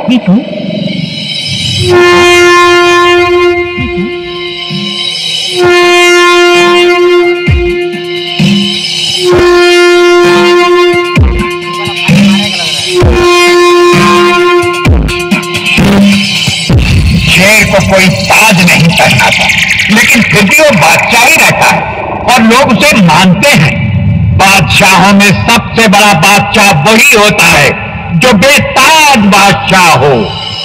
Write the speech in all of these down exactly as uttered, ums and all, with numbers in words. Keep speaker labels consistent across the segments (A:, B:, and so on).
A: मीठू
B: शेर को कोई ताज नहीं करना था, लेकिन फिर भी वो बादशाह ही रहता है और लोग उसे मानते हैं। बादशाहों में सबसे बड़ा बादशाह वही होता है जो बेताज बादशाह हो।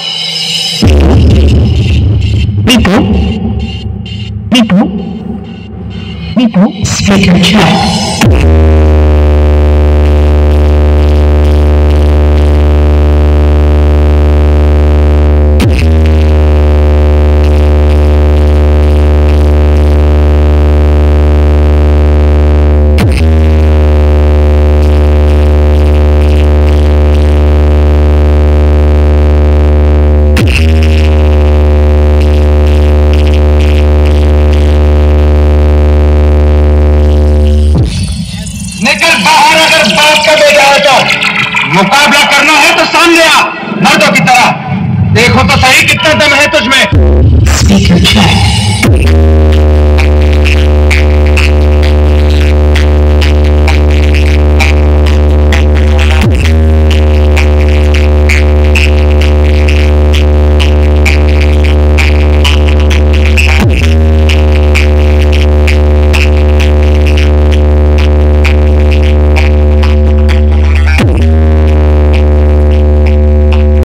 A: मीठू मीठू मीठू स्पीकर चेक।
B: मुकाबला करना है तो सामने आ, मर्दों की तरह। देखो तो सही कितना दम है तुझमें।
A: Speaker check.